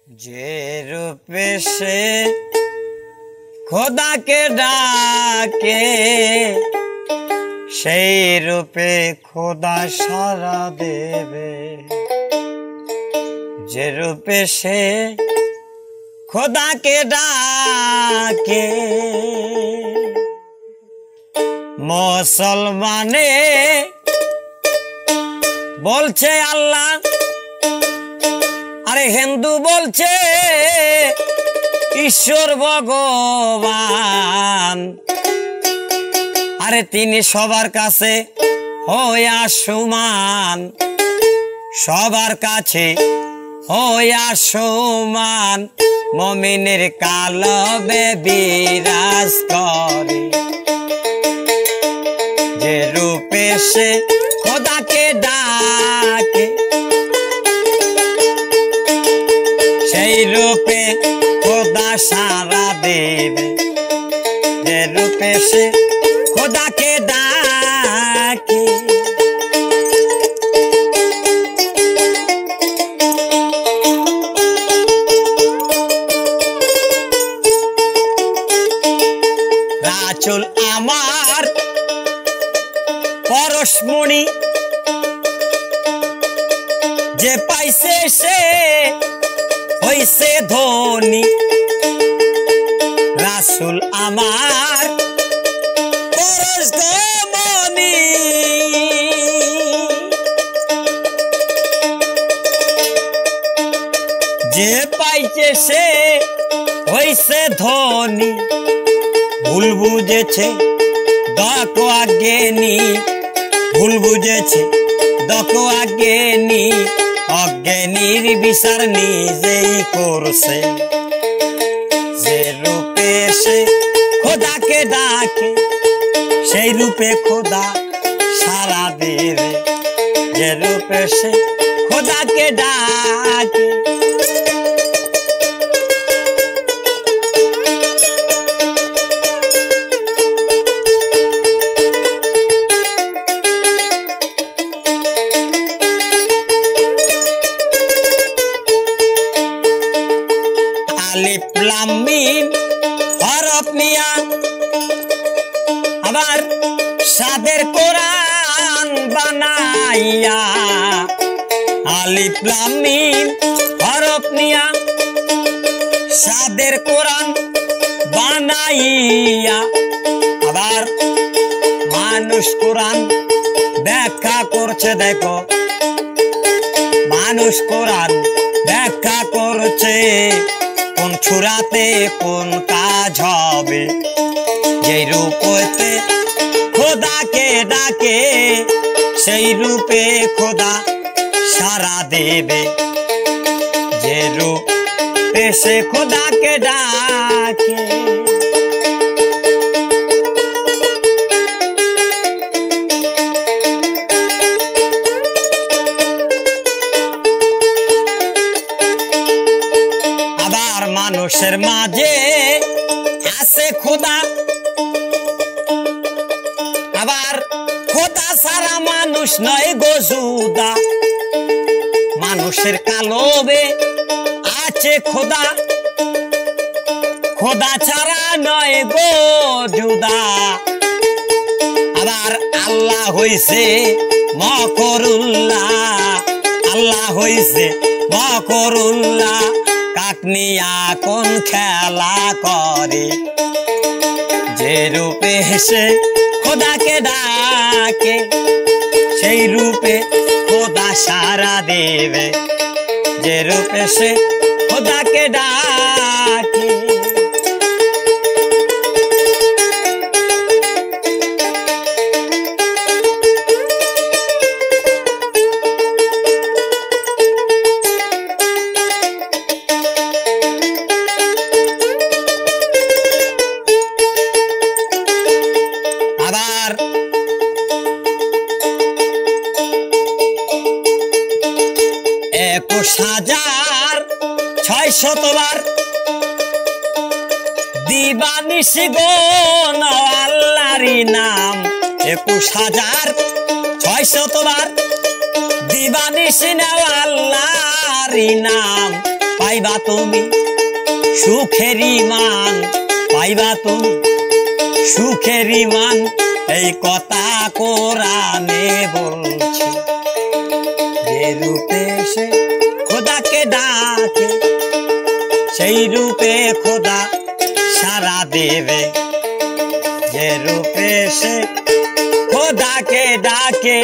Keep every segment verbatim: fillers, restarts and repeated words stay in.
যে রূপে সে খোদাকে ডাকে সেই রূপে খোদা সাড়া দেবে। যে রূপে সে খোদাকে ডাকে মুসলমানে বলছে আল্লাহ, আরে হিন্দু বলছে ঈশ্বর ভগবান। আরে তিনি সবার কাছে হইয়া সমান, সবার কাছে হইয়া সমান, মুমিনের কালবে বিরাজ করে। যে রূপে সে খোদাকে ডাকে সেই রূপে খোদা সাড়া দেবে। যে রূপে সে খোদাকে ডাকে রাসূল আমার পরশমণি যে পাইছে সে হইছে ধনী। রাসূল আমার পরশমণি যে পাইছে সে হইছে ধনী। ভুল বুঝেছে দেখো আগেনি, ভুল বুঝেছে দেখো আগেনি, অজ্ঞানীর বিচার নিজেই করছে। যে রূপে সে খোদাকে ডাকে সেই রূপে খোদা সাড়া দেবে। যে রূপে সে খোদাকে ডাকে আলিফ লাম মিম হরফ নিয়া আবার সাদের কোরআন বানাইয়া। আলিফ লাম মিম হরফ নিয়া সাদের কোরআন বানাইয়া আবার মানুষ কোরআন ব্যাখ্যা করছে। দেখো মানুষ কোরআন ব্যাখ্যা করছে কোন ছুরাতে কোন কাজ হবে। যে রূপে খোদাকে ডাকে সেই রূপে খোদা সাড়া দেবে। যে রূপে সে খোদাকে ডাকে মানুষের মাঝে আছে খোদা, আবার খোদা সারা মানুষ নয় গো জুদা। মানুষের কালবে আছে খোদা, খোদা ছাড়া নয় গো জুদা। আবার আল্লাহ হইছে মকরুল্লাহ, আল্লাহ হইছে মকরুল্লাহ, কাকনিয়া কোন খেলা করে। যে রূপে সে খোদাকে ডাকে সেই রূপে খোদা সাড়া দেবে। যে রূপে সে খোদাকে ডাকে একুশ হাজার ছয় শতবার দিবানিশি গো আল্লাহরি নাম। একুশ হাজার ছয় শতবার দিবানিশি আল্লাহরি নাম পাই পাইবা তুমি, সুখের ইমান পাইবা তুমি, সুখের ইমান। এই কথা কোরআনে বলছে, যে রূপে সে খোদাকে ডাকে, সেই রূপে খোদা সারা দেবে। যে রূপে সে খোদাকে ডাকে,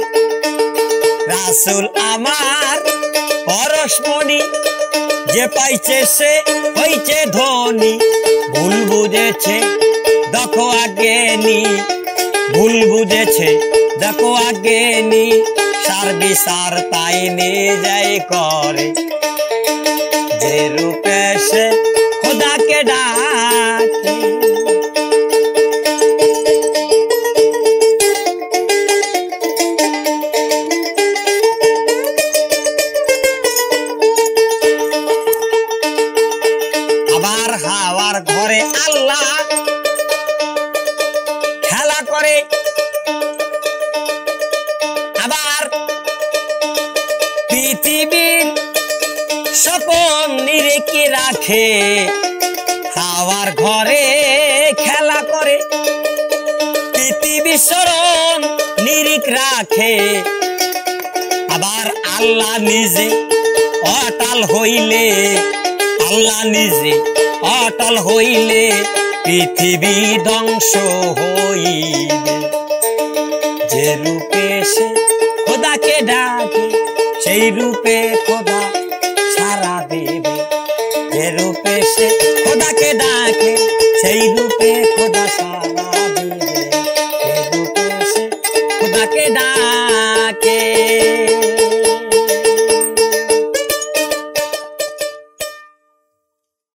রাসূল আমার পরশমণি, যে পাইছে সে হইছে ধনী। ভুল বুঝেছে দেখো আগে নি, ভুল বুঝেছে দেখো আগে নি, সার বিচার তাই নিয়ে যাই করে। যে রূপে সে খোদাকে ডাকে, আবার হাওয়ার ঘরে আল্লাহ খেলা করে, আবার পৃথিবীর স্বপন নিরেখে রাখে। হাওয়ার ঘরে খেলা করে, পৃথিবী স্মরণ নিরিখ রাখে। আবার আল্লাহ নিজে অটল হইলে, আল্লাহ নিজে অটল হইলে পৃথিবী ধ্বংস হইবে। যে রূপে সে খোদাকে ডাকে, সেই রূপে খোদা সারা দেবে। যে রূপে সে খোদাকে ডাকে, সেই রূপে